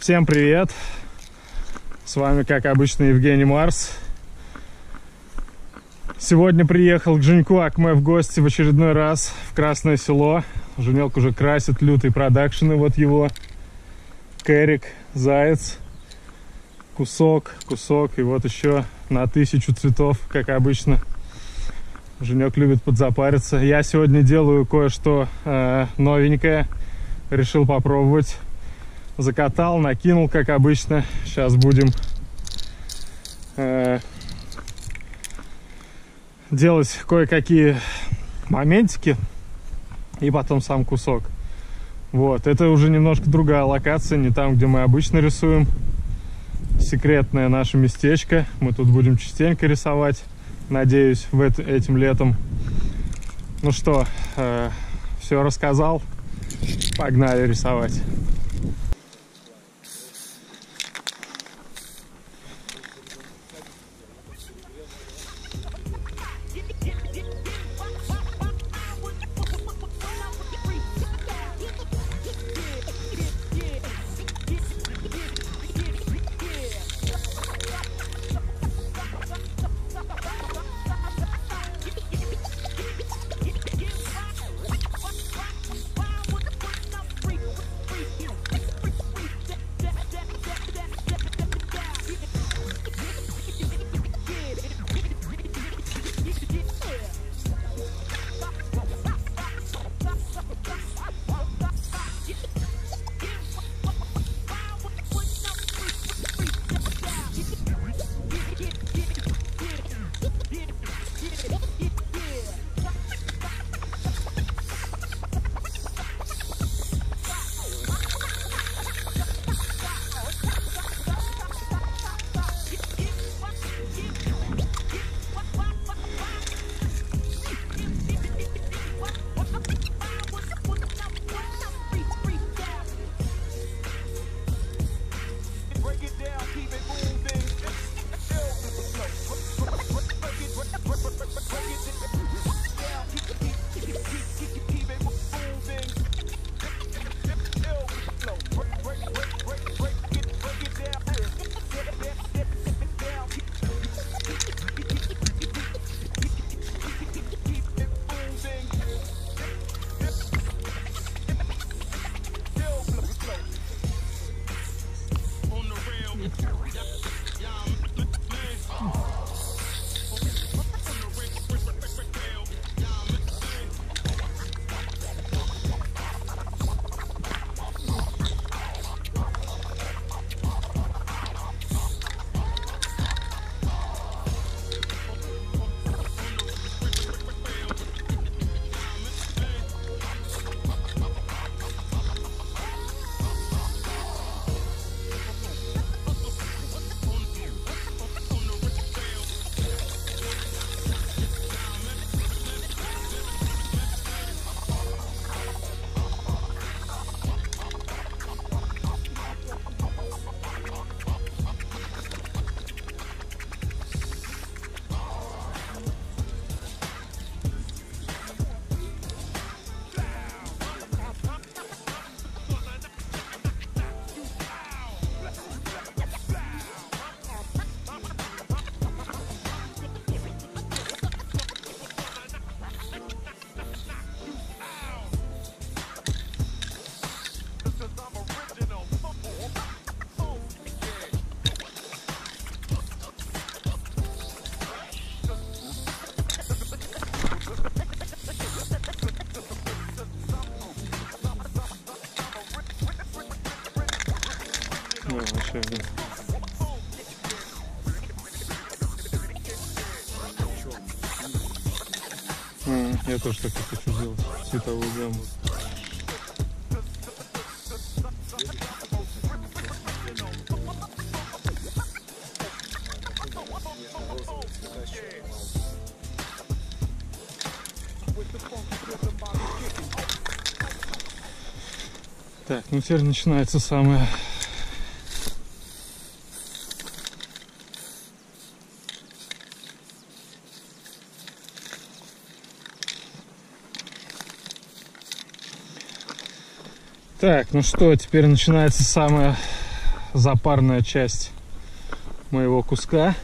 Всем привет! С вами, как обычно, Евгений Марс. Сегодня приехал к Женьку Акме в гости в очередной раз в Красное Село. Женек уже красит лютый продакшн, и вот его Кэрик, Заяц, кусок, и вот еще на 1000 цветов, как обычно. Женек любит подзапариться. Я сегодня делаю кое-что новенькое. Решил попробовать. Закатал, накинул, как обычно. Сейчас будем делать кое-какие моментики. И потом сам кусок. Вот. Это уже немножко другая локация. Не там, где мы обычно рисуем. Секретное наше местечко. Мы тут будем частенько рисовать. Надеюсь, этим летом. Ну что, все рассказал. Погнали рисовать. Я тоже так хочу сделать. Цветовую гамму. Так, ну теперь начинается самое. Так, ну что, теперь начинается самое запарная часть моего куска.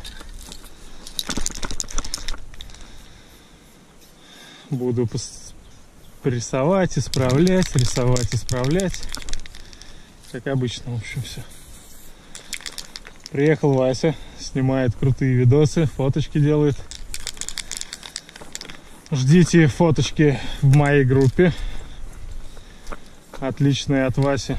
Буду рисовать, исправлять, рисовать, исправлять. Как обычно, в общем, все. Приехал Вася, снимает крутые видосы, фоточки делает. Ждите фоточки в моей группе. Отличные от Васи.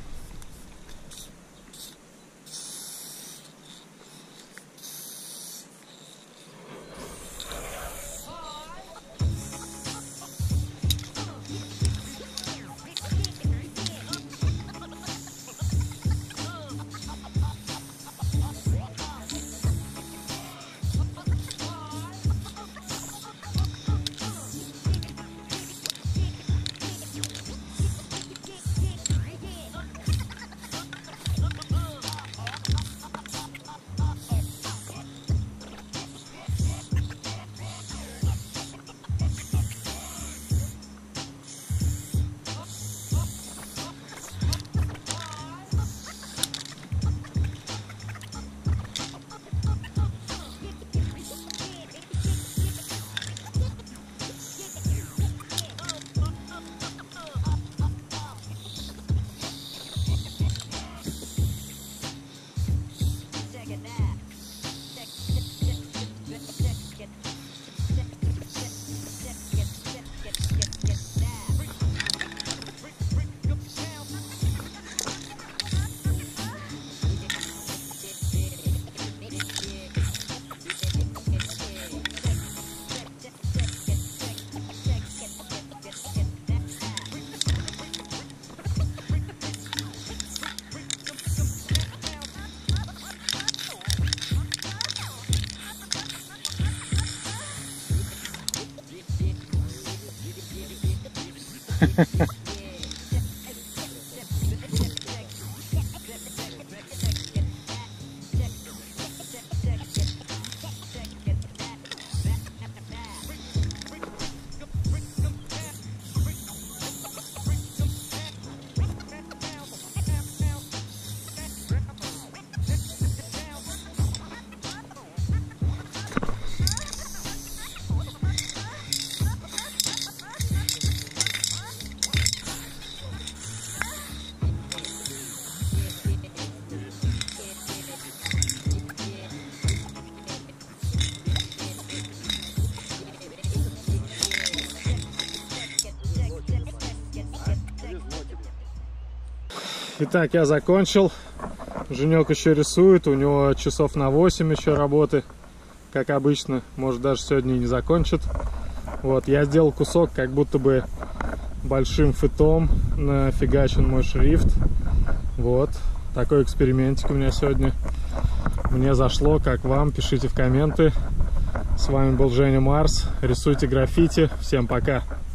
Итак, я закончил. Женек еще рисует, у него часов на 8 еще работы, как обычно, может даже сегодня и не закончит. Вот, я сделал кусок, как будто бы большим фитом нафигачен мой шрифт. Вот, такой экспериментик у меня сегодня. Мне зашло, как вам, пишите в комменты. С вами был Женя Марс, рисуйте граффити, всем пока!